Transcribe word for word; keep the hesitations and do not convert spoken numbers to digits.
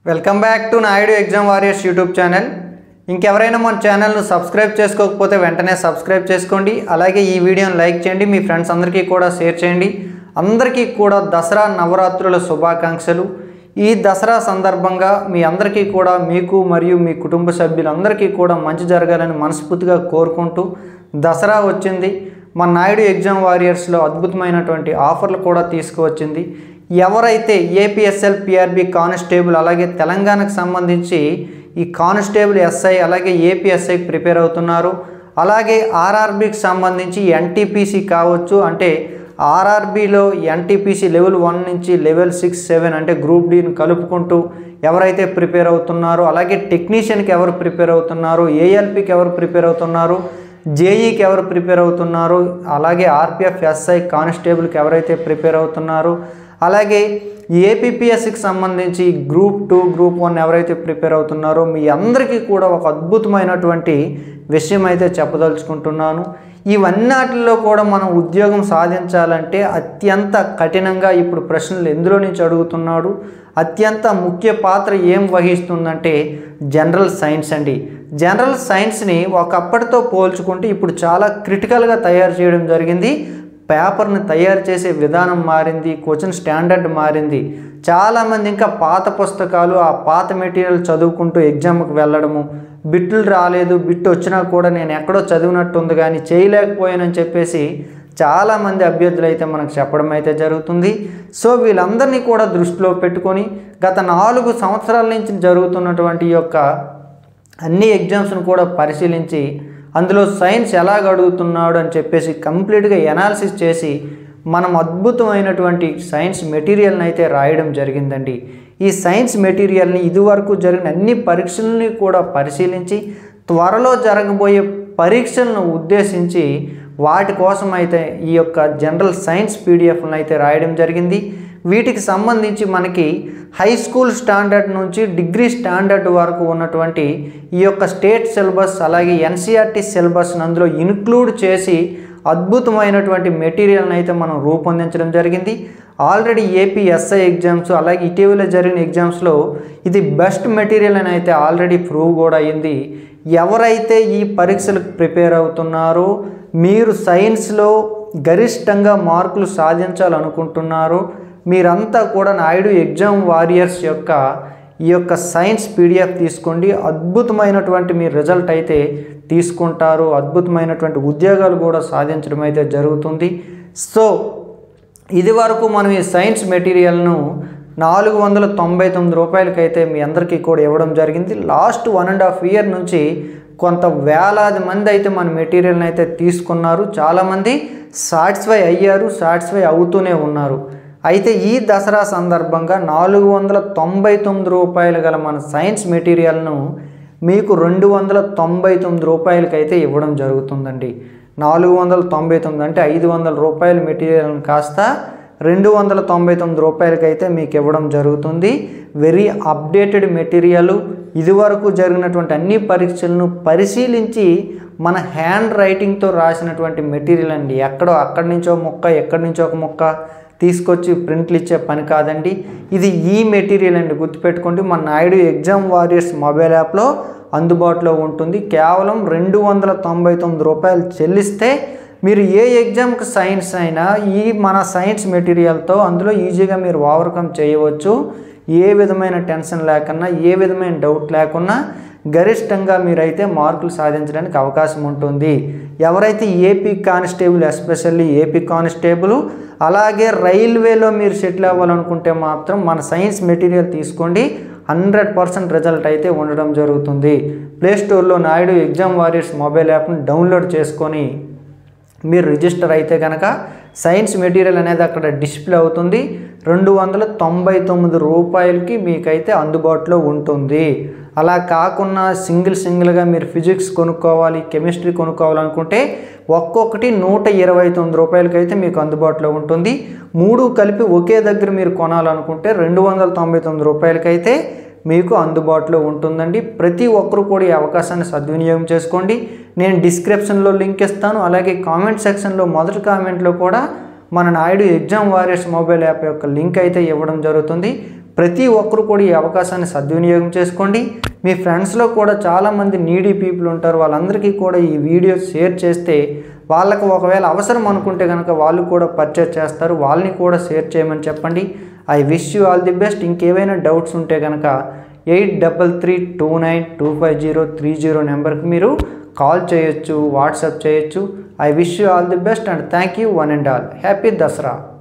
Welcome back to Naidu exam warriors YouTube channel. ఇంకెవరైనా మన ఛానల్ను సబ్స్క్రైబ్ చేసుకోకపోతే వెంటనే సబ్స్క్రైబ్ చేసుకోండి. అలాగే ఈ వీడియోని లైక్ చేయండి, మీ ఫ్రెండ్స్ అందరికీ కూడా షేర్ చేయండి. అందరికీ కూడా దసరా నవరాత్రుల శుభాకాంక్షలు. ఈ దసరా సందర్భంగా మీ అందరికీ కూడా, మీకు మరియు మీ కుటుంబ సభ్యులందరికీ కూడా మంచి జరగాలని మనస్ఫూర్తిగా కోరుకుంటూ, దసరా వచ్చింది. మన నాయుడు ఎగ్జామ్ వారియర్స్లో అద్భుతమైనటువంటి ఆఫర్లు కూడా తీసుకువచ్చింది. ఎవరైతే ఏపీఎస్ఎల్ పిఆర్బి కానిస్టేబుల్ అలాగే తెలంగాణకు సంబంధించి ఈ కానిస్టేబుల్ ఎస్ఐ అలాగే ఏపీఎస్ఐకి ప్రిపేర్ అవుతున్నారు, అలాగే ఆర్ఆర్బికి సంబంధించి ఎన్టీపీసీ కావచ్చు, అంటే ఆర్ఆర్బిలో ఎన్టీపీసీ లెవెల్ వన్ నుంచి లెవెల్ సిక్స్ సెవెన్ అంటే గ్రూప్ డీని కలుపుకుంటూ ఎవరైతే ప్రిపేర్ అవుతున్నారో, అలాగే టెక్నీషియన్కి ఎవరు ప్రిపేర్ అవుతున్నారు, ఏఎల్పికి ఎవరు ప్రిపేర్ అవుతున్నారు, జేఈకి ఎవరు ప్రిపేర్ అవుతున్నారు, అలాగే ఆర్పిఎఫ్ ఎస్ఐ కానిస్టేబుల్కి ఎవరైతే ప్రిపేర్ అవుతున్నారో, అలాగే ఏపీపీఎస్సికి సంబంధించి గ్రూప్ టూ గ్రూప్ వన్ ఎవరైతే ప్రిపేర్ అవుతున్నారో మీ అందరికీ కూడా ఒక అద్భుతమైనటువంటి విషయం అయితే చెప్పదలుచుకుంటున్నాను. ఇవన్నిటిలో కూడా మనం ఉద్యోగం సాధించాలంటే అత్యంత కఠినంగా ఇప్పుడు ప్రశ్నలు ఎందులో నుంచి అడుగుతున్నాడు, అత్యంత ముఖ్య పాత్ర ఏం వహిస్తుందంటే జనరల్ సైన్స్ అండి. జనరల్ సైన్స్ని ఒకప్పటితో పోల్చుకుంటే ఇప్పుడు చాలా క్రిటికల్గా తయారు చేయడం జరిగింది. పేపర్ని తయారు చేసే విధానం మారింది, క్వశ్చన్ స్టాండర్డ్ మారింది. చాలామంది ఇంకా పాత పుస్తకాలు, ఆ పాత మెటీరియల్ చదువుకుంటూ ఎగ్జామ్కి వెళ్ళడము, బిట్లు రాలేదు, బిట్ వచ్చినా కూడా నేను ఎక్కడో చదివినట్టు ఉంది కానీ చేయలేకపోయానని చెప్పేసి చాలామంది అభ్యర్థులు అయితే మనకు చెప్పడం అయితే జరుగుతుంది. సో వీళ్ళందరినీ కూడా దృష్టిలో పెట్టుకొని గత నాలుగు సంవత్సరాల నుంచి జరుగుతున్నటువంటి యొక్క అన్ని ఎగ్జామ్స్ను కూడా పరిశీలించి అందులో సైన్స్ ఎలాగ అడుగుతున్నాడు అని చెప్పేసి కంప్లీట్గా ఎనాలిసిస్ చేసి మనం అద్భుతమైనటువంటి సైన్స్ మెటీరియల్ని అయితే రాయడం జరిగిందండి. ఈ సైన్స్ మెటీరియల్ని ఇదివరకు జరిగిన అన్ని పరీక్షల్ని కూడా పరిశీలించి త్వరలో జరగబోయే పరీక్షలను ఉద్దేశించి వాటి కోసం అయితే ఈ యొక్క జనరల్ సైన్స్ పీడిఎఫ్లను అయితే రాయడం జరిగింది. వీటికి సంబంధించి మనకి హై స్కూల్ స్టాండర్డ్ నుంచి డిగ్రీ స్టాండర్డ్ వరకు ఉన్నటువంటి ఈ యొక్క స్టేట్ సిలబస్ అలాగే ఎన్సీఆర్టీ సిలబస్ని అందులో ఇన్క్లూడ్ చేసి అద్భుతమైనటువంటి మెటీరియల్ని అయితే మనం రూపొందించడం జరిగింది. ఆల్రెడీ ఏపీ ఎస్ఐ ఎగ్జామ్స్ అలాగే ఇటీవల జరిగిన ఎగ్జామ్స్లో ఇది బెస్ట్ మెటీరియల్ అని అయితే ఆల్రెడీ ప్రూవ్ కూడా అయింది. ఎవరైతే ఈ పరీక్షలకు ప్రిపేర్ అవుతున్నారో, మీరు సైన్స్లో గరిష్టంగా మార్కులు సాధించాలనుకుంటున్నారో మీరంతా కూడా నాయుడు ఎగ్జామ్ వారియర్స్ యొక్క ఈ యొక్క సైన్స్ పీడిఎఫ్ తీసుకోండి. అద్భుతమైనటువంటి మీ రిజల్ట్ అయితే తీసుకుంటారు, అద్భుతమైనటువంటి ఉద్యోగాలు కూడా సాధించడం అయితే జరుగుతుంది. సో ఇది వరకు మనం ఈ సైన్స్ మెటీరియల్ను నాలుగు వందల తొంభై తొమ్మిది రూపాయలకైతే మీ అందరికీ కూడా ఇవ్వడం జరిగింది. Last one and half year నుంచి కొంత వేలాది మంది అయితే మన మెటీరియల్ని అయితే తీసుకున్నారు. చాలామంది సాటిస్ఫై అయ్యారు, సాటిస్ఫై అవుతూనే ఉన్నారు. అయితే ఈ దసరా సందర్భంగా నాలుగు వందల తొంభై తొమ్మిది రూపాయలు గల మన సైన్స్ మెటీరియల్ను మీకు రెండు వందల తొంభై తొమ్మిది రూపాయలకైతే ఇవ్వడం జరుగుతుందండి. నాలుగు వందల తొంభై తొమ్మిది అంటే ఐదు వందల రూపాయల మెటీరియల్ని కాస్త రెండు వందల తొంభై తొమ్మిది రూపాయలకైతే మీకు ఇవ్వడం జరుగుతుంది. వెరీ అప్డేటెడ్ మెటీరియల్, ఇదివరకు జరిగినటువంటి అన్ని పరీక్షలను పరిశీలించి మన హ్యాండ్ రైటింగ్తో రాసినటువంటి మెటీరియల్ అండి. ఎక్కడో అక్కడి నుంచో ముక్క ఎక్కడి నుంచో ఒక ముక్క తీసుకొచ్చి ప్రింట్లు ఇచ్చే పని కాదండి. ఇది ఈ మెటీరియల్ అండి, గుర్తుపెట్టుకోండి. మన నాయుడు ఎగ్జామ్ వారియర్స్ మొబైల్ యాప్లో అందుబాటులో ఉంటుంది. కేవలం రెండు వందల తొంభై తొమ్మిది రూపాయలు చెల్లిస్తే మీరు ఏ ఎగ్జామ్కి సైన్స్ అయినా ఈ మన సైన్స్ మెటీరియల్తో అందులో ఈజీగా మీరు ఓవర్కమ్ చేయవచ్చు. ఏ విధమైన టెన్షన్ లేకున్నా, ఏ విధమైన డౌట్ లేకున్నా గరిష్టంగా మీరైతే మార్కులు సాధించడానికి అవకాశం ఉంటుంది. ఎవరైతే AP constable, especially AP constable అలాగే రైల్వేలో మీరు సెటిల్ అవ్వాలనుకుంటే మాత్రం మన సైన్స్ మెటీరియల్ తీసుకోండి. హండ్రెడ్ పర్సెంట్ రిజల్ట్ అయితే ఉండడం జరుగుతుంది. ప్లేస్టోర్లో నాయుడు ఎగ్జామ్ వారియర్స్ మొబైల్ యాప్ని డౌన్లోడ్ చేసుకొని మీరు రిజిస్టర్ అయితే కనుక సైన్స్ మెటీరియల్ అనేది అక్కడ డిస్ప్లే అవుతుంది. రెండు వందల తొంభై తొమ్మిది రూపాయలకి మీకైతే అందుబాటులో ఉంటుంది. అలా కాకుండా సింగిల్ సింగిల్గా మీరు ఫిజిక్స్ కొనుక్కోవాలి, కెమిస్ట్రీ కొనుక్కోవాలనుకుంటే ఒక్కొక్కటి నూట ఇరవై తొమ్మిది రూపాయలకైతే మీకు అందుబాటులో ఉంటుంది. మూడు కలిపి ఒకే దగ్గర మీరు కొనాలనుకుంటే రెండు వందల తొంభై తొమ్మిది రూపాయలకైతే మీకు అందుబాటులో ఉంటుందండి. ప్రతి ఒక్కరు కూడా ఈ అవకాశాన్ని సద్వినియోగం చేసుకోండి. నేను డిస్క్రిప్షన్లో లింక్ ఇస్తాను, అలాగే కామెంట్ సెక్షన్లో మొదటి కామెంట్లో కూడా మన Naidu exam warriors mobile app యొక్క లింక్ అయితే ఇవ్వడం జరుగుతుంది. ప్రతి ఒక్కరు కూడా ఈ అవకాశాన్ని సద్వినియోగం చేసుకోండి. మీ ఫ్రెండ్స్లో కూడా చాలామంది నీడీ పీపుల్ ఉంటారు, వాళ్ళందరికీ కూడా ఈ వీడియో షేర్ చేస్తే వాళ్ళకు ఒకవేళ అవసరం అనుకుంటే కనుక వాళ్ళు కూడా పర్చేస్ చేస్తారు, వాళ్ళని కూడా షేర్ చేయమని చెప్పండి. I wish you all the best. ఇంకేమైనా డౌట్స్ ఉంటే కనుక eight double three two nine two five zero three zero నెంబర్కి మీరు కాల్ చేయొచ్చు, వాట్సాప్ చేయొచ్చు. I wish you all the best and thank you one and all. Happy Dasara.